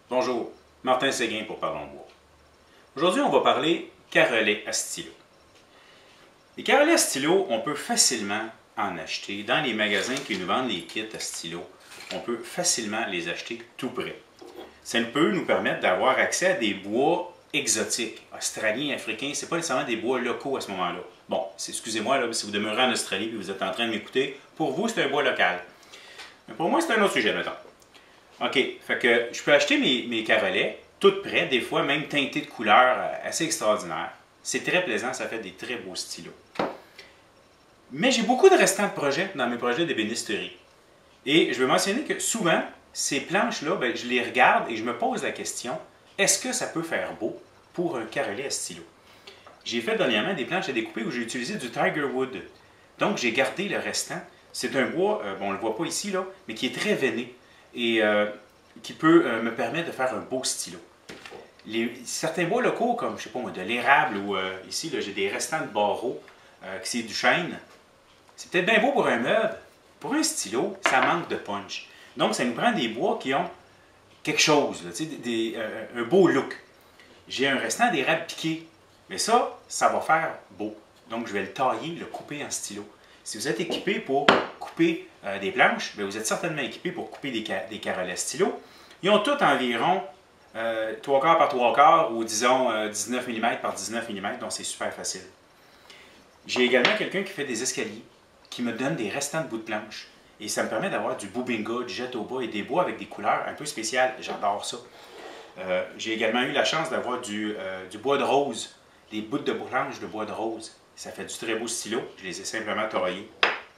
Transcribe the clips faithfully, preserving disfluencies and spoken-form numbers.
Bonjour, Martin Séguin pour Parlons Bois. Aujourd'hui, on va parler carrelets à stylo. Les carrelets à stylo, on peut facilement en acheter dans les magasins qui nous vendent les kits à stylo. On peut facilement les acheter tout près. Ça peut nous permettre d'avoir accès à des bois exotiques, australiens, africains. Ce n'est pas nécessairement des bois locaux à ce moment-là. Bon, excusez-moi, là, si vous demeurez en Australie et vous êtes en train de m'écouter, pour vous, c'est un bois local. Mais pour moi, c'est un autre sujet, mettons. OK, fait que je peux acheter mes, mes carrelets, tout prêts, des fois même teintés de couleurs assez extraordinaires. C'est très plaisant, ça fait des très beaux stylos. Mais j'ai beaucoup de restants de projets dans mes projets d'ébénisterie. Et je veux mentionner que souvent, ces planches-là, ben, je les regarde et je me pose la question, est-ce que ça peut faire beau pour un carrelet à stylo? J'ai fait dernièrement des planches à découper où j'ai utilisé du Tiger Wood. Donc, j'ai gardé le restant. C'est un bois, euh, bon, on ne le voit pas ici, là, mais qui est très veiné et euh, qui peut euh, me permettre de faire un beau stylo. Les, certains bois locaux, comme, je sais pas moi, de l'érable ou euh, ici, j'ai des restants de barreaux, euh, qui c'est du chêne. C'est peut-être bien beau pour un meuble. Pour un stylo, ça manque de punch. Donc, ça nous prend des bois qui ont quelque chose, là, des, des, euh, un beau look. J'ai un restant d'érable piqué, mais ça, ça va faire beau. Donc, je vais le tailler, le couper en stylo. Si vous êtes équipé pour couper euh, des planches, bien, vous êtes certainement équipé pour couper des, des carrelets à stylo. Ils ont tous environ euh, trois quarts par trois quarts ou disons euh, dix-neuf millimètres par dix-neuf millimètres, donc c'est super facile. J'ai également quelqu'un qui fait des escaliers, qui me donne des restants de bouts de planche. Et ça me permet d'avoir du bubinga, du jet au bas et des bois avec des couleurs un peu spéciales. J'adore ça. Euh, J'ai également eu la chance d'avoir du, euh, du bois de rose, des bouts de planche de bois de rose. Ça fait du très beau stylo. Je les ai simplement taillés.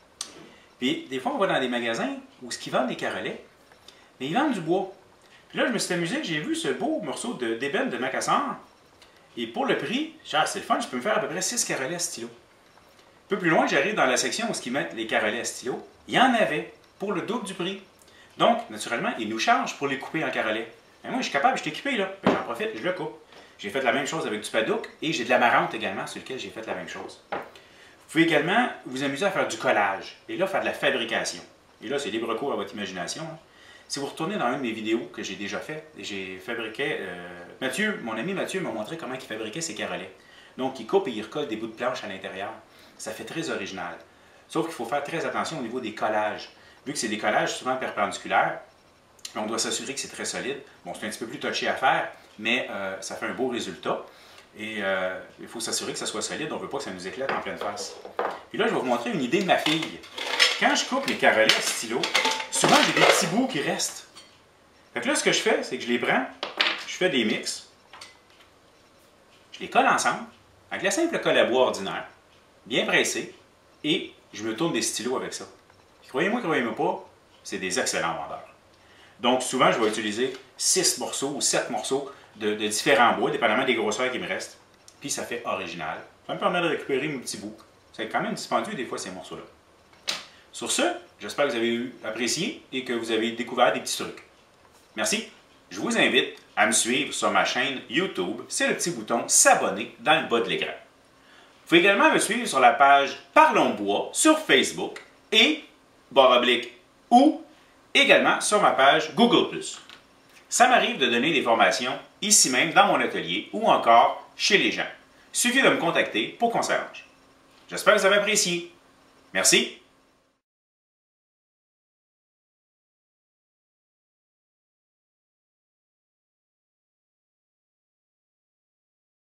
Puis, des fois, on va dans des magasins où ce qu'ils vendent des carrelets, mais ils vendent du bois. Puis là, je me suis amusé, j'ai vu ce beau morceau d'ébène de, de Macassar. Et pour le prix, ah, c'est le fun, je peux me faire à peu près six carrelets à stylo. Un peu plus loin, j'arrive dans la section où ils mettent les carrelets à stylo. Il y en avait pour le double du prix. Donc, naturellement, ils nous chargent pour les couper en carrelets. Mais moi, je suis capable, je suis équipé, là. J'en profite, je le coupe. J'ai fait la même chose avec du padouk et j'ai de la marante également sur lequel j'ai fait la même chose. Vous pouvez également vous amuser à faire du collage et là, faire de la fabrication. Et là, c'est libre cours à votre imagination. Hein. Si vous retournez dans une de mes vidéos que j'ai déjà fait, j'ai fabriqué... Euh, Mathieu, mon ami Mathieu m'a montré comment il fabriquait ses carrelets. Donc, il coupe et il recolle des bouts de planche à l'intérieur. Ça fait très original. Sauf qu'il faut faire très attention au niveau des collages. Vu que c'est des collages souvent perpendiculaires, on doit s'assurer que c'est très solide. Bon, c'est un petit peu plus touché à faire, mais euh, ça fait un beau résultat. Et euh, il faut s'assurer que ça soit solide. On ne veut pas que ça nous éclate en pleine face. Puis là, je vais vous montrer une idée de ma fille. Quand je coupe les carrelets à stylo, souvent j'ai des petits bouts qui restent. Fait que là, ce que je fais, c'est que je les prends, je fais des mix, je les colle ensemble, avec la simple colle à bois ordinaire, bien pressée, et je me tourne des stylos avec ça. Croyez-moi, croyez-moi pas, c'est des excellents vendeurs. Donc, souvent, je vais utiliser six morceaux ou sept morceaux de, de différents bois, dépendamment des grosseurs qui me restent. Puis, ça fait original. Ça me permet de récupérer mes petits bouts. C'est quand même dispendieux, des fois, ces morceaux-là. Sur ce, j'espère que vous avez apprécié et que vous avez découvert des petits trucs. Merci. Je vous invite à me suivre sur ma chaîne YouTube. C'est le petit bouton « S'abonner » dans le bas de l'écran. Vous pouvez également me suivre sur la page Parlons Bois sur Facebook et barre oblique ou également sur ma page Google plus. Ça m'arrive de donner des formations ici même dans mon atelier ou encore chez les gens. Il suffit de me contacter pour qu'on s'arrange. J'espère que vous avez apprécié. Merci.